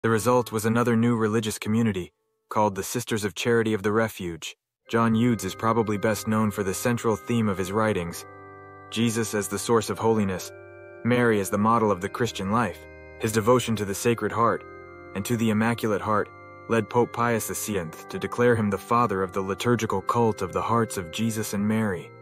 The result was another new religious community, called the Sisters of Charity of the Refuge. John Eudes is probably best known for the central theme of his writings: Jesus as the source of holiness, Mary as the model of the Christian life. His devotion to the Sacred Heart and to the Immaculate Heart led Pope Pius XVI to declare him the father of the liturgical cult of the hearts of Jesus and Mary.